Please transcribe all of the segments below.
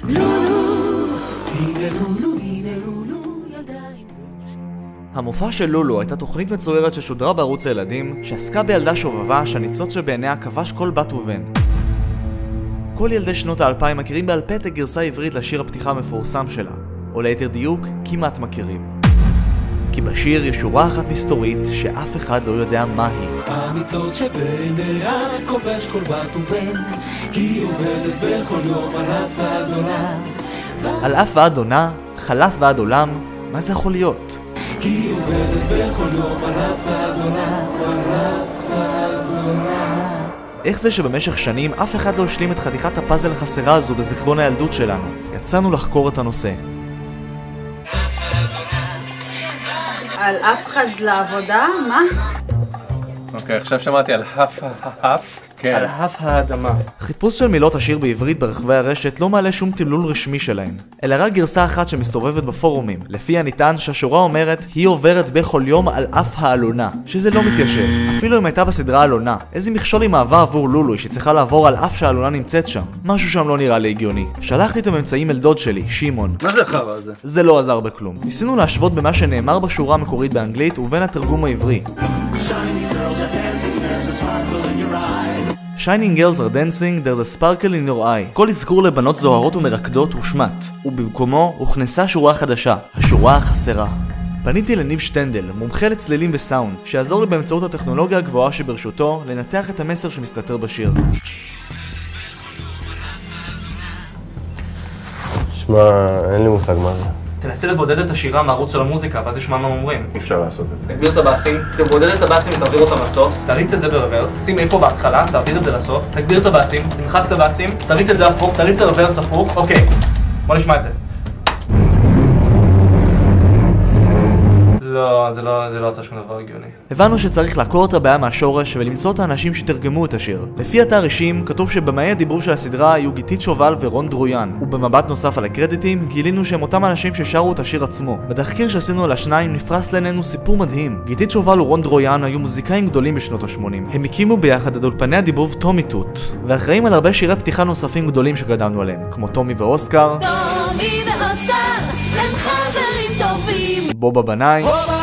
המופע של לולו הייתה תוכנית מצוירת ששודרה בערוץ הילדים, שעסקה בילדה שובבה שהניצוץ שבעיניה כבש כל בת ובן. כל ילדי שנות ה-2000 מכירים בעל פה את הגרסה העברית לשיר הפתיחה המפורסם שלה, או ליתר דיוק, כמעט מכירים. כי בשיר יש שורה אחת מסתורית שאף אחד לא יודע מה היא. הניצוץ שבעיניה כובש כל בת ובן, כי היא עובדת בכל יום על אף ועד עולם. על אף ועד עונה, חלף ועד עולם, מה זה יכול להיות? כי היא עובדת בכל יום על אף ועד עולם, על אף ועד עולם. איך זה שבמשך שנים אף אחד לא השלים את חתיכת הפאזל החסרה הזו בזיכרון הילדות שלנו? יצאנו לחקור את הנושא. על אף אחד לעבודה? מה? אוקיי, עכשיו שמעתי על האף, כן. על האף האדמה. חיפוש של מילות השיר בעברית ברחבי הרשת לא מעלה שום תמלול רשמי שלהן, אלא רק גרסה אחת שמסתובבת בפורומים, לפיה נטען שהשורה אומרת היא עוברת בכל יום על אף האלונה, שזה לא מתיישב. אפילו אם הייתה בסדרה אלונה, איזה מכשול היא מעבר עבור לולו שצריכה לעבור על אף שהאלונה נמצאת שם? משהו שם לא נראה לי הגיוני. שלחתי את הממצאים אל דוד שלי, שמעון. מה זה החרא הזה? זה לא עזר בכלום. ניסינו להשוות במה שנאמר בשורה המקורית באנגלית ובין התרגום העברי. Shining girls are dancing, there's a sparkle in your eye. כל אזכור לבנות זוהרות ומרקדות הושמט, ובמקומו הוכנסה שורה חדשה, השורה החסרה. פניתי לניב שטנדל, מומחה לצלילים וסאונד, שיעזור לי באמצעות הטכנולוגיה הגבוהה שברשותו לנתח את המסר שמסתתר בשיר. שמע, אין לי מושג מה זה. תנסה לבודד את השירה מהערוץ של המוזיקה, ואז ישמע מה אומרים. אי אפשר לעשות את זה. תגביר את הבאסים, תבודד את הבאסים ותעביר אותם לסוף, תריץ את זה ברוורס, שים איפה בהתחלה, תעביר את זה לסוף, תגביר את הבאסים, תמחק את הבאסים, תריץ את זה הפוך, תריץ את הרוורס הפוך, אוקיי, בוא נשמע את זה. לא, זה לא יצא שום דבר הגיוני. הבנו שצריך לעקור את הבעיה מהשורש ולמצוא את האנשים שתרגמו את השיר. לפי אתר אישים, כתוב שבמאי הדיבור של הסדרה היו גיתית שובל ורון דרויאן, ובמבט נוסף על הקרדיטים גילינו שהם אותם אנשים ששרו את השיר עצמו. בתחקיר שעשינו על השניים נפרס לעינינו סיפור מדהים. גיתית שובל ורון דרויאן היו מוזיקאים גדולים בשנות ה-80. הם הקימו ביחד את אולפני הדיבוב טומי טוט, ואחראים על הרבה שירי פתיחה נוספים גדולים שגדלנו עליהם, כמו טומי ואוסקר, בובה בנאי,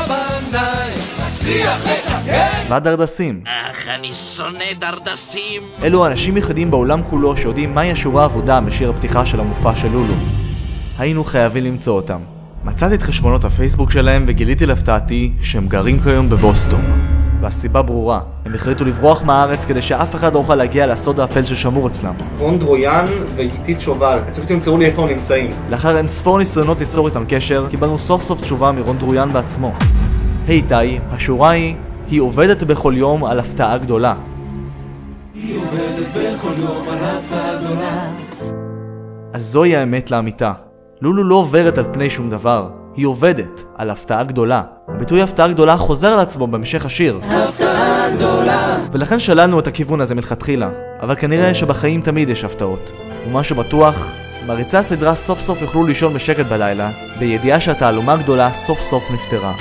והדרדסים. אני שונא דרדסים. אלו אנשים יחידים בעולם כולו שיודעים מהי השורה העבודה בשיר הפתיחה של המופע של לולו. היינו חייבים למצוא אותם. מצאתי את חשבונות הפייסבוק שלהם וגיליתי להפתעתי שהם גרים כיום בבוסטון. והסיבה ברורה, הם החליטו לברוח מהארץ כדי שאף אחד לא יוכל להגיע לסוד האפל ששמור אצלם. רון דרויאן וגיתית שובל, הצליחו תמצאו לי איפה הם נמצאים. לאחר אין ספור ניסיונות ליצור איתם קשר, קיבלנו סוף סוף תשובה מרון דרויאן בעצמו. היי איתי, השורה היא עובדת בכל יום על הפתעה גדולה. היא עובדת בכל יום על הפתעה גדולה. אז זוהי האמת לאמיתה. לולו לא עוברת על פני שום דבר, היא עובדת על הפתעה גדולה. הביטוי הפתעה גדולה חוזר על עצמו במשך השיר. הפתעה גדולה. ולכן שללנו את הכיוון הזה מלכתחילה. אבל כנראה שבחיים תמיד יש הפתעות. ומה שבטוח, מריצי הסדרה סוף סוף יוכלו לישון בשקט בלילה, בידיעה שהתעלומה הגדולה סוף סוף נפטרה.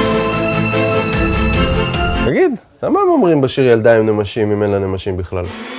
תגיד, למה הם אומרים בשיר ילדה עם נמשים אם אין לה נמשים בכלל?